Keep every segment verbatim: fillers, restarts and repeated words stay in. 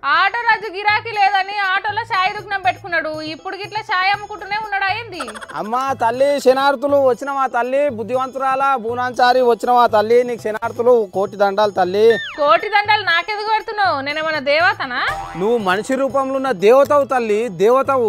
Auto రాజు గిరాకీ లేదని ఆటోలో ఛాయ్ దుకాణం పెట్టుకున్నాడు. ఇప్పుడు గిట్లా ఛాయ్ అమ్ముకుంటూనే ఉన్నాడు. అయింది అమ్మా తల్లి శనార్థులు వచ్చిన మా తల్లి బుద్ధివంతురాల బూనాంచారి వచ్చిన మా తల్లి నీకు శనార్థులు కోటి దండాలు తల్లి. కోటి దండాలు నాకెందుకు పెడుతున్నావు? నేనేమన్నా దేవతనా? నువ్వు మనిషి రూపంలో ఉన్న దేవతవు తల్లి, దేవతవు.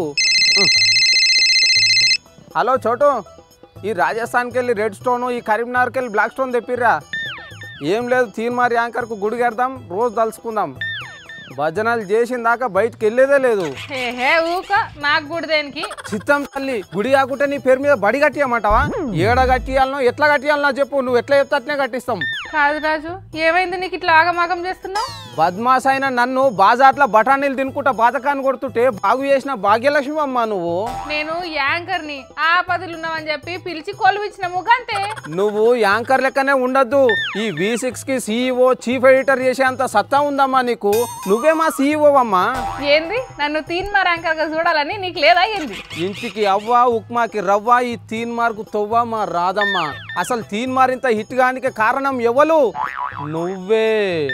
హలో చోటు, ఈ రాజస్థాన్కి వెళ్ళి రెడ్ స్టోను, ఈ కరీంనగర్కి వెళ్ళి బ్లాక్ స్టోన్ తెప్పిర్రా. ఏం లేదు, తీన్మార్ యాంకర్కు గుడి కడదాం, రోజు తలుచుకుందాం. భజనలు చేసిన దాకా బయటకు వెళ్ళేదే లేదు. హే ఊక నాకు గుడి దేనికి? చిత్తం తల్లి, గుడి కాకుంటే నీ పేరు మీద బడి కట్టియమంటావా? ఏడ కట్టియాలనో ఎట్లా కట్టియాలనో చెప్పు, నువ్వు ఎట్లా చెప్తానే కట్టిస్తాం. కాదు రాజు, ఏమైంది నీకు ఇట్లా ఆగమాగం చేస్తున్నావు? బద్మాస్ అయిన నన్ను బాజాట్ల బఠానీలు తినుకుంటా బాధకాన్ని కొడుతుంటే బాగు చేసిన భాగ్యలక్ష్మి అమ్మా నువ్వు. నేను యాంకర్ని, ఆపదలు ఉన్నావని చెప్పి పిలిచి కొలువిచ్చిన ముగంతే. నువ్వు యాంకర్ లెక్కనే ఉండద్దు. ఈ వి సిక్స్ కి సీఈఓ చీఫ్ ఎడిటర్ చేసేంత సత్తా ఉందమ్మా నీకు. నువ్వే మా సీఈఓ అమ్మా. ఏంది నన్ను తీన్మార్ యాంకర్ గా చూడాలని నీకు లేదా? ఏంది ఇంటికి అవ్వ ఉప్మాకి రవ్వ, ఈ తీన్మార్కు తొవ్వ మా రాదమ్మ. అసలు తీన్మార్ ఇంత హిట్ గానికి కారణం ఎవరు? నువ్వే.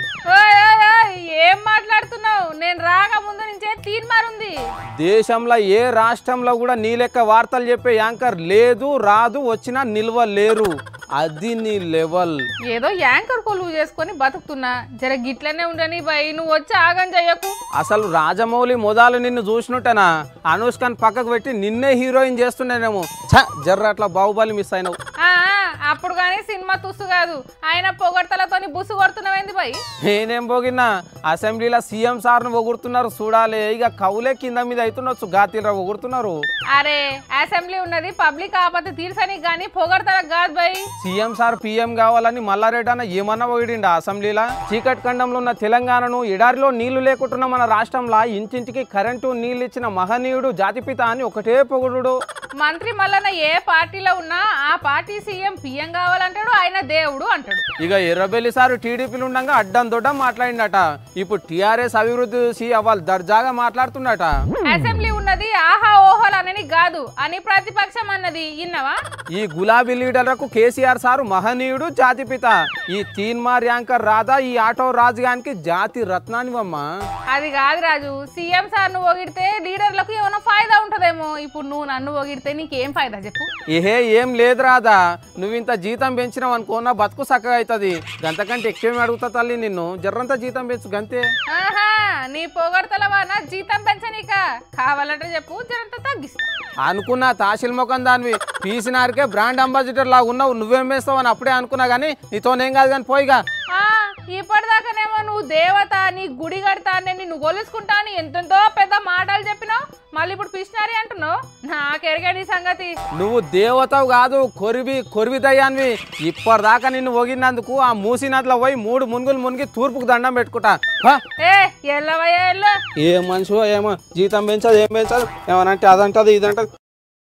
ఏం మాట్లాడుతున్నావు? నేను రాక ముందు నుంచే తీన్మార్ ఉంది. దేశంలో ఏ రాష్ట్రంలో కూడా నీ లెక్క వార్తలు చెప్పే యాంకర్ లేదు, రాదు, వచ్చినా నిల్వ లేరు. అది నీ లెవెల్. ఏదో యాంకర్ కొలువు చేసుకొని బతుకుతున్నా, జర గిట్లనే ఉండని భయ్. నువ్వు వచ్చి ఆగం చెయ్యకు. అసలు రాజమౌళి మొదలు నిన్ను చూసినట్టేనా అనుష్కని పక్కకు పెట్టి నిన్నే హీరోయిన్ చేస్తున్నానేమో. ఛ, జర్ర అట్లా బాహుబలి మిస్ అయినావు. అప్పుడు కానీ సినిమా తుస్సు కాదు, ఆయన పొగడతలతోని బుస్సు కొడుతున్నావేంది భయ్? నేనేం పోగినా, అసెంబ్లీలో సీఎం సార్ను పొగుడుతున్నారు చూడాలి. ఇక కవులే కింద మీద అవుతుండొచ్చు, గాతీరా పొగుడుతున్నారు. అరే అసెంబ్లీ ఉన్నది పబ్లిక్ ఆపత్తి తీర్చనికి గానీ పొగడతలకు కాదు భయ్. సీఎం సార్ పీఎం కావాలని మల్లారెడ్డి అన్న ఏమన్నా పొగిడిండా అసెంబ్లీలో? చీకటి ఖండంలో ఉన్న తెలంగాణను, ఎడారిలో నీళ్లు లేకుంటున్న మన రాష్ట్రంలో ఇంటింటికి కరెంటు నీళ్ళు ఇచ్చిన మహనీయుడు జాతిపిత అని ఒకటే పొగుడు. మంత్రి మల్లన్న ఏ పార్టీలో ఉన్నా ఆ పార్టీ సీఎం పీఎం కావాలంటాడు, ఆయన దేవుడు అంటాడు. ఇక ఎర్రబెల్లి సారు టీడీపీలు ఉండగా అడ్డం దొడ్డం మాట్లాడిండట. ఇప్పుడు టీఆర్ఎస్ అభివృద్ధి చూసి వాళ్ళు దర్జాగా మాట్లాడుతుండట. అసెంబ్లీ ఉన్నది ఆహా ఓహోలు అని కాదు అని ప్రతిపక్షం అన్నది ఇన్నవా? ఈ గులాబీ లీడర్లకు కేసీఆర్ సారు మహనీయుడు, జాతిపిత. ఈ తీన్మార్ యాంకర్ రాధా ఈ ఆటో రాజుగానికి జాతి రత్నానివమ్మా. అది కాదు రాజు, సీఎం సార్ నువ్వు పొగిడితే లీడర్లకు ఏమైనా ఫాయిదా ఉంటదేమో. ఇప్పుడు నువ్వు నన్ను పొగిడితే నీకేం ఫాయిదా చెప్పు? ఏహే ఏం లేదు రాదా, నువ్వు ఇంత జీతం పెంచినావు అనుకో నా బతుకు చక్కగా అవుతుంది. గంతకంటే ఎక్కువ అడుగుతా తల్లి నిన్ను, జర్రంతా జీతం పెంచు గంతే. ఆహా, నీ పొగడతలవా నా జీతం పెంచనీక? కావాలంటే చెప్పు, జరంతా తగ్గిస్తా. అనుకున్నా తాసిల్ ముఖం దానివి, పీసినారికే బ్రాండ్ అంబాసిడర్ లాగా ఉన్నావు. నువ్వేం వేస్తావు అని అప్పుడే అనుకున్నా కానీ నీతోనేం కాదు కానీ పోయిగా. ఇప్పటిదాకానేమో నువ్వు దేవత, నీ గుడి కడతా, నేను నిన్ను గొలుసుకుంటా అని ఎంతెంతో పెద్ద మాటలు చెప్పినావు. మళ్ళీ ఇప్పుడు పిసినారి అంటున్నావు. నాకెరగని సంగతి. నువ్వు దేవతవు కాదు, కొరివి కొరివి దయ్యాన్వి. ఇప్పటిదాకా నిన్ను ఒగినందుకు ఆ మూసి నదిలో పోయి మూడు మునుగులు మునిగి తూర్పుకు దండం పెట్టుకుంటా. ఏ ఎల్లవయ్యా ఎల్ల. ఏ మనిషి ఏమో జీతం పెంచదు, ఏం పెంచదు, ఏమనంటే అదంటది ఇదంటది.